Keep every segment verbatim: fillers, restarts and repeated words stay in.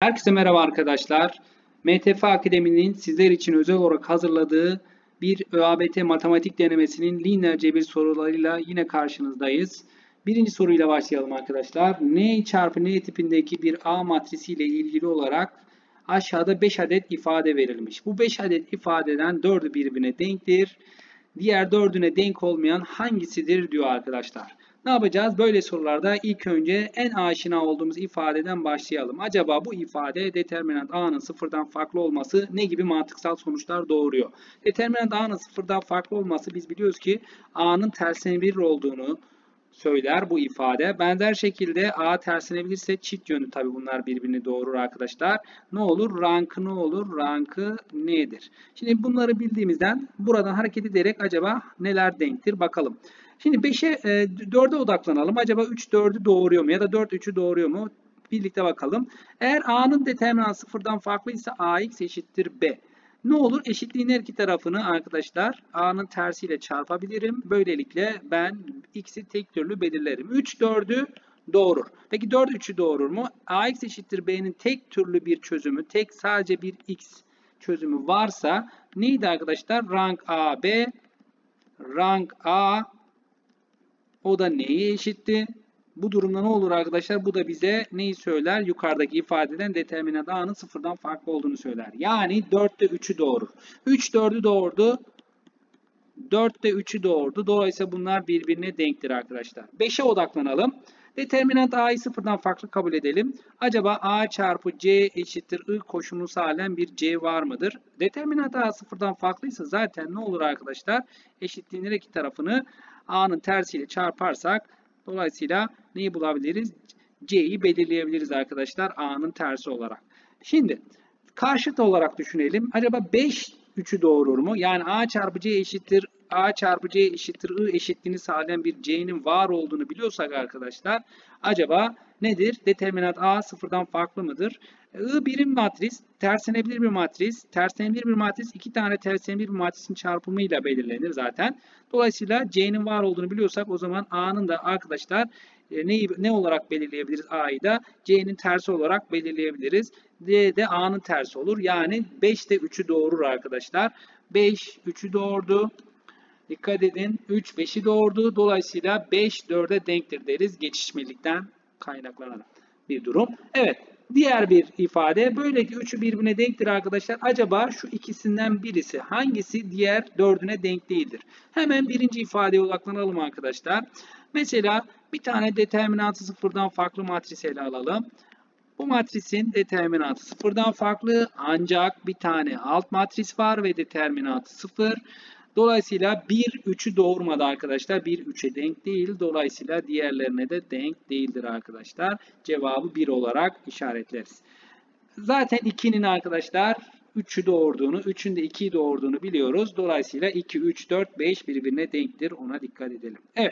Herkese merhaba arkadaşlar. M T F Akademi'nin sizler için özel olarak hazırladığı bir ÖABT matematik denemesinin lineer cebir sorularıyla yine karşınızdayız. Birinci soruyla başlayalım arkadaşlar. N çarpı N tipindeki bir A matrisi ile ilgili olarak aşağıda beş adet ifade verilmiş. Bu beş adet ifadeden dördü birbirine denktir. Diğer dördüne denk olmayan hangisidir diyor arkadaşlar. Ne yapacağız? Böyle sorularda ilk önce en aşina olduğumuz ifadeden başlayalım. Acaba bu ifade determinant A'nın sıfırdan farklı olması ne gibi mantıksal sonuçlar doğuruyor? Determinant A'nın sıfırdan farklı olması biz biliyoruz ki A'nın tersine bir olduğunu söyler bu ifade. Benzer şekilde A tersine bilirse çift yönlü tabi bunlar birbirini doğurur arkadaşlar. Ne olur? Rankı ne olur? Rankı nedir? Şimdi bunları bildiğimizden buradan hareket ederek acaba neler denktir bakalım. Şimdi beşe, dörde odaklanalım. Acaba üç dördü doğuruyor mu? Ya da dört üçü doğuruyor mu? Birlikte bakalım. Eğer A'nın determinantı sıfırdan farklıysa A x eşittir B. Ne olur? Eşitliğin her iki tarafını arkadaşlar A'nın tersiyle çarpabilirim. Böylelikle ben x'i tek türlü belirlerim. üç dördü doğurur. Peki dört üçü doğurur mu? Ax eşittir B'nin tek türlü bir çözümü, tek sadece bir x çözümü varsa neydi arkadaşlar? Rank A B, rank A o da neye eşitti? Bu durumda ne olur arkadaşlar? Bu da bize neyi söyler? Yukarıdaki ifadeden determinant A'nın sıfırdan farklı olduğunu söyler. Yani dörtte üçü doğurur. üç dördü doğurdu. dörtte üçü doğurdu. Dolayısıyla bunlar birbirine denktir arkadaşlar. beşe odaklanalım. Determinant A'yı sıfırdan farklı kabul edelim. Acaba A çarpı C eşittir I koşulunu sağlayan bir C var mıdır? Determinant A sıfırdan farklıysa zaten ne olur arkadaşlar? Eşitliğin her iki tarafını A'nın tersiyle çarparsak dolayısıyla neyi bulabiliriz? C'yi belirleyebiliriz arkadaşlar A'nın tersi olarak. Şimdi karşıt olarak düşünelim. Acaba beş üçü doğurur mu? Yani A çarpı C eşittir A çarpı C eşittir I eşitliğini sağlayan bir C'nin var olduğunu biliyorsak arkadaşlar acaba nedir? Determinant A sıfırdan farklı mıdır? I birim matris, terslenebilir bir matris. Terslenebilir bir matris iki tane terslenebilir bir matrisin çarpımıyla belirlenir zaten. Dolayısıyla C'nin var olduğunu biliyorsak o zaman A'nın da arkadaşlar neyi, ne olarak belirleyebiliriz A'yı da? C'nin tersi olarak belirleyebiliriz. D de A'nın tersi olur. Yani beşte üçü doğurur arkadaşlar. beş üçü doğurdu. Dikkat edin. üç beşi doğurdu. Dolayısıyla beş dörde denktir deriz. Geçişmelikten kaynaklanan bir durum. Evet. Diğer bir ifade. Böyleki üçü birbirine denktir arkadaşlar. Acaba şu ikisinden birisi hangisi diğer dördüne denk değildir? Hemen birinci ifadeye odaklanalım arkadaşlar. Mesela bir tane determinantı sıfırdan farklı matris ele alalım. Bu matrisin determinantı sıfırdan farklı ancak bir tane alt matris var ve determinantı sıfır. Dolayısıyla bir üçü doğurmadı arkadaşlar. bir üçe denk değil. Dolayısıyla diğerlerine de denk değildir arkadaşlar. Cevabı bir olarak işaretleriz. Zaten ikinin arkadaşlar üçü doğurduğunu, üçün de ikiyi doğurduğunu biliyoruz. Dolayısıyla iki, üç, dört, beş birbirine denktir. Ona dikkat edelim. Evet.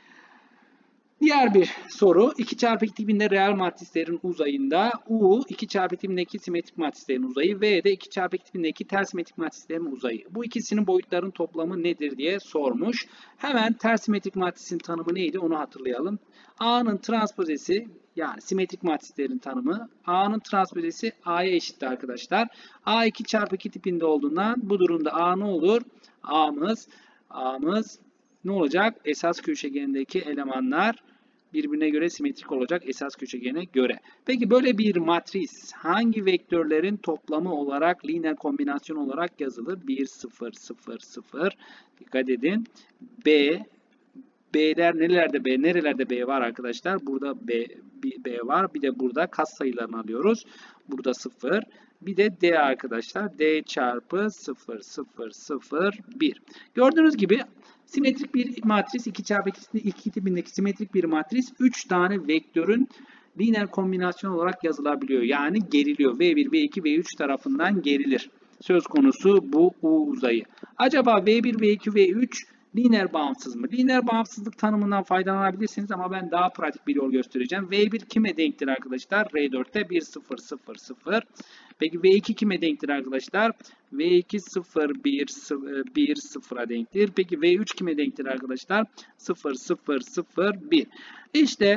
Diğer bir soru. iki çarpı iki tipinde reel matrislerin uzayında U iki çarpı iki tipindeki simetrik matrislerin uzayı V de iki çarpı iki tipindeki ters simetrik matrislerin uzayı. Bu ikisinin boyutlarının toplamı nedir diye sormuş. Hemen ters simetrik matrisin tanımı neydi onu hatırlayalım. A'nın transpozesi yani simetrik matrislerin tanımı A'nın transpozesi A'ya eşitti arkadaşlar. A iki çarpı iki tipinde olduğundan bu durumda A ne olur? A'mız A'mız ne olacak? Esas köşegenindeki elemanlar birbirine göre simetrik olacak esas köşegene göre. Peki böyle bir matris hangi vektörlerin toplamı olarak lineer kombinasyon olarak yazılır? bir, sıfır, sıfır, sıfır. Dikkat edin. B, B'ler nerelerde B? Nerelerde B var arkadaşlar? Burada B, B var. Bir de burada katsayılarını alıyoruz. Burada sıfır. Bir de D arkadaşlar. D çarpı sıfır, sıfır, sıfır, bir. Gördüğünüz gibi simetrik bir matris iki çarpı iki tipindeki simetrik bir matris üç tane vektörün lineer kombinasyon olarak yazılabiliyor. Yani geriliyor. V bir, V iki, V üç tarafından gerilir. Söz konusu bu U uzayı. Acaba V bir, V iki, V üç lineer bağımsız mı? Lineer bağımsızlık tanımından faydalanabilirsiniz ama ben daha pratik bir yol göstereceğim. V bir kime denktir arkadaşlar? R dörtte bir, sıfır, sıfır, sıfır. Peki V iki kime denktir arkadaşlar? V iki sıfır, bir, bir, sıfıra denktir. Peki V üç kime denktir arkadaşlar? sıfır, sıfır, sıfır, bir. İşte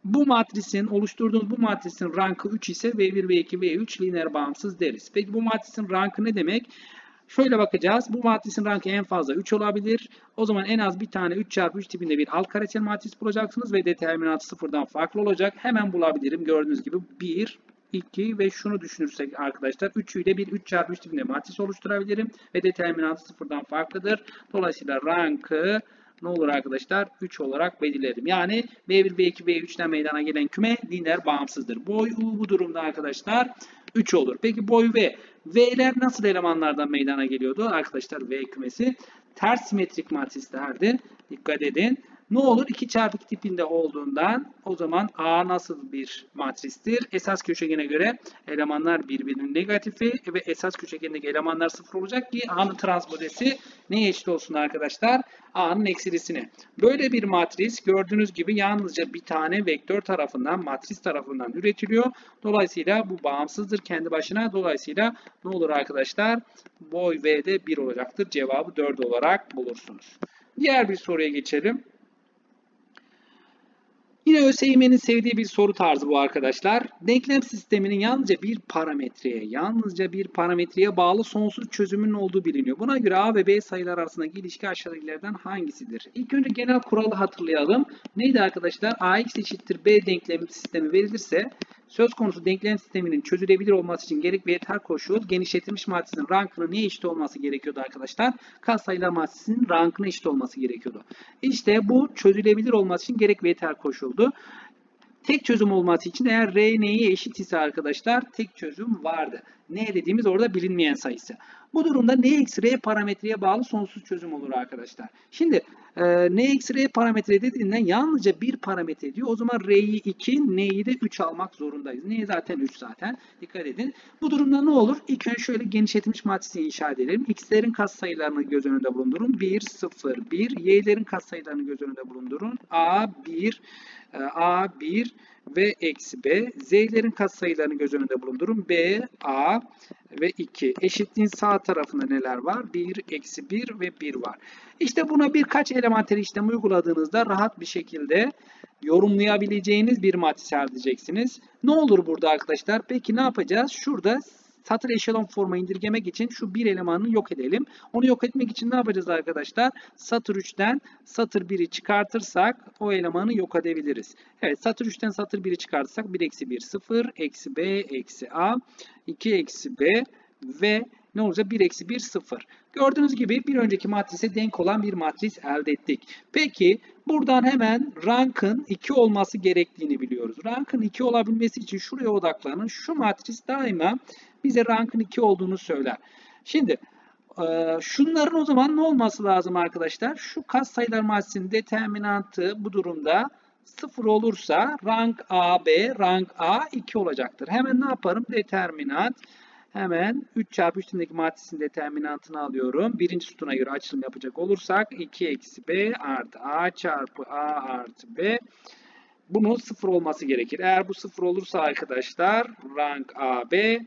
Bu matrisin, oluşturduğumuz bu matrisin rankı üç ise V bir, V iki, V üç lineer bağımsız deriz. Peki bu matrisin rankı ne demek? Şöyle bakacağız. Bu matrisin rankı en fazla üç olabilir. O zaman en az bir tane üç çarpı üç tipinde bir alt karesel matris bulacaksınız ve determinantı sıfırdan farklı olacak. Hemen bulabilirim. Gördüğünüz gibi bir, iki ve şunu düşünürsek arkadaşlar üç ile bir üç çarpı üç tipinde matris oluşturabilirim ve determinantı sıfırdan farklıdır. Dolayısıyla rankı ne olur arkadaşlar? üç olarak belirledim. Yani V bir, V iki, V üçten meydana gelen küme lineer bağımsızdır. Boy U bu durumda arkadaşlar üç olur. Peki boy V. V'ler nasıl elemanlardan meydana geliyordu? Arkadaşlar V kümesi ters simetrik matrislerdi. Dikkat edin. Ne olur? iki çarpı iki tipinde olduğundan o zaman A nasıl bir matristir? Esas köşegene göre elemanlar birbirinin negatifi ve esas köşegenindeki elemanlar sıfır olacak ki A'nın transpozesi neye eşit olsun arkadaşlar? A'nın eksilisine. Böyle bir matris gördüğünüz gibi yalnızca bir tane vektör tarafından, matris tarafından üretiliyor. Dolayısıyla bu bağımsızdır kendi başına. Dolayısıyla ne olur arkadaşlar? Boy V'de bir olacaktır. Cevabı dört olarak bulursunuz. Diğer bir soruya geçelim. Yine ÖSYM'nin sevdiği bir soru tarzı bu arkadaşlar. Denklem sisteminin yalnızca bir parametreye, yalnızca bir parametreye bağlı sonsuz çözümünün olduğu biliniyor. Buna göre A ve B sayılar arasındaki ilişki aşağıdakilerden hangisidir? İlk önce genel kuralı hatırlayalım. Neydi arkadaşlar? Ax eşittir B denklem sistemi verilirse söz konusu denklem sisteminin çözülebilir olması için gerek ve yeter koşul genişletilmiş matrisin rankının neye eşit olması gerekiyordu arkadaşlar? Katsayılar matrisinin rankına eşit olması gerekiyordu. İşte bu çözülebilir olması için gerek ve yeter koşuldu. Tek çözüm olması için eğer R neye eşit ise arkadaşlar tek çözüm vardı. Ne dediğimiz orada bilinmeyen sayısı. Bu durumda n eksi R parametreye bağlı sonsuz çözüm olur arkadaşlar. Şimdi e, n eksi R parametre dediğinden yalnızca bir parametre diyor. O zaman R'yi iki, n'yi de üç almak zorundayız. N zaten üç zaten. Dikkat edin. Bu durumda ne olur? İlk önce şöyle genişletilmiş matrisi inşa edelim. X'lerin katsayılarını göz önünde bulundurun. bir, sıfır, bir. Y'lerin katsayılarını göz önünde bulundurun. A, bir, A, bir ve eksi B. Z'lerin katsayılarını göz önünde bulundurun. B, A ve iki. Eşitliğin sağ tarafında neler var? bir, eksi bir ve bir var. İşte buna birkaç elementer işlem uyguladığınızda rahat bir şekilde yorumlayabileceğiniz bir matris elde edeceksiniz. Ne olur burada arkadaşlar? Peki ne yapacağız? Şurada satır eşelon forma indirgemek için şu bir elemanını yok edelim. Onu yok etmek için ne yapacağız arkadaşlar? Satır üçten satır biri çıkartırsak o elemanı yok edebiliriz. Evet, satır üçten satır biri çıkartırsak bir eksi bir sıfır, eksi B, eksi A, iki eksi B ve ne olacak? bir eksi bir sıfır. Gördüğünüz gibi bir önceki matrise denk olan bir matris elde ettik. Peki buradan hemen rankın iki olması gerektiğini biliyoruz. Rankın iki olabilmesi için şuraya odaklanın. Şu matris daima bize rankın iki olduğunu söyler. Şimdi şunların o zaman ne olması lazım arkadaşlar? Şu katsayılar matrisinin determinantı bu durumda sıfır olursa rank A B, rank A iki olacaktır. Hemen ne yaparım? Determinant. Hemen üç çarpı üçteki matrisin determinantını alıyorum. Birinci sütuna göre açılım yapacak olursak iki eksi B artı A çarpı A artı B. Bunun sıfır olması gerekir. Eğer bu sıfır olursa arkadaşlar rank A B,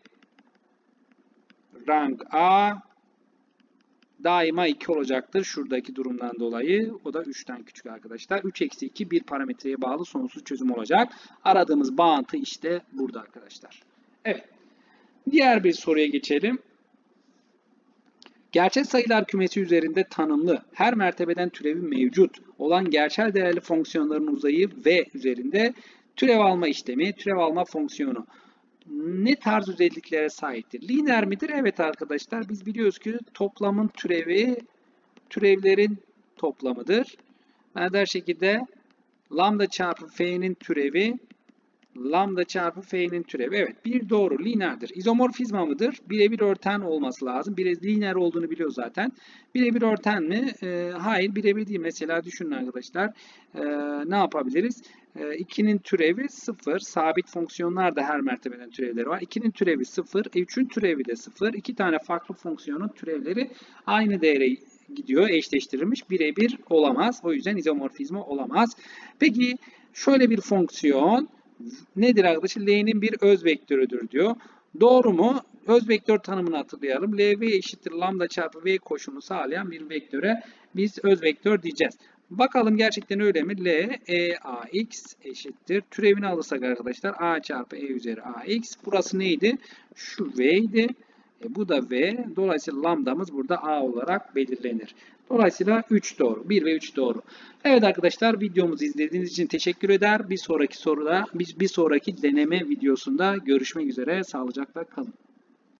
rank A daima iki olacaktır. Şuradaki durumdan dolayı. O da üçten küçük arkadaşlar. üç eksi iki bir parametreye bağlı sonsuz çözüm olacak. Aradığımız bağıntı işte burada arkadaşlar. Evet. Diğer bir soruya geçelim. Gerçel sayılar kümesi üzerinde tanımlı her mertebeden türevi mevcut olan gerçel değerli fonksiyonların uzayı V üzerinde türev alma işlemi, türev alma fonksiyonu ne tarz özelliklere sahiptir? Lineer midir? Evet arkadaşlar, biz biliyoruz ki toplamın türevi türevlerin toplamıdır. Benzer şekilde lambda çarpı F'nin türevi lambda çarpı F'nin türevi. Evet, bir doğru, lineerdir. İzomorfizma mıdır? Birebir örten olması lazım. Bire, lineer olduğunu biliyor zaten. Birebir örten mi? E, hayır, birebir değil. Mesela düşünün arkadaşlar. E, ne yapabiliriz? E, ikinin türevi sıfır. Sabit fonksiyonlar da her mertebeden türevleri var. ikinin türevi sıfır. E, üçün türevi de sıfır. İki tane farklı fonksiyonun türevleri aynı değere gidiyor. Eşleştirilmiş. Birebir olamaz. O yüzden izomorfizma olamaz. Peki şöyle bir fonksiyon nedir arkadaşlar? L'nin bir öz vektörüdür diyor. Doğru mu? Öz vektör tanımını hatırlayalım. L V eşittir lambda çarpı V koşulunu sağlayan bir vektöre biz öz vektör diyeceğiz. Bakalım gerçekten öyle mi? L, E, A, X eşittir. Türevini alırsak arkadaşlar A çarpı E üzeri A, X. Burası neydi? Şu V idi. E, bu da V. Dolayısıyla lambdamız burada A olarak belirlenir. Dolayısıyla üç doğru. bir ve üç doğru. Evet arkadaşlar, videomuzu izlediğiniz için teşekkür eder. Bir sonraki soruda, bir, bir sonraki deneme videosunda görüşmek üzere. Sağlıcakla kalın.